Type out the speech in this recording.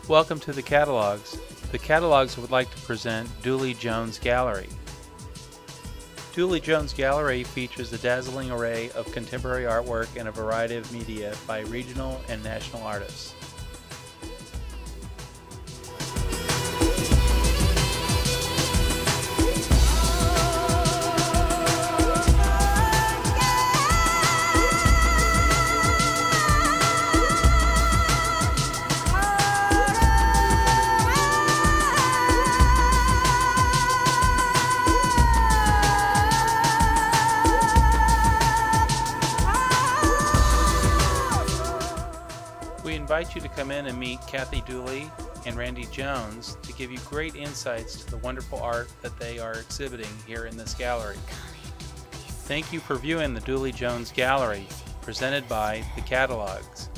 Welcome to the catalogs. The catalogs would like to present Duley-Jones Gallery. Duley-Jones Gallery features a dazzling array of contemporary artwork in a variety of media by regional and national artists. We invite you to come in and meet Kathy Duley and Randy Jones to give you great insights to the wonderful art that they are exhibiting here in this gallery. Thank you for viewing the Duley-Jones Gallery, presented by The Catalogs.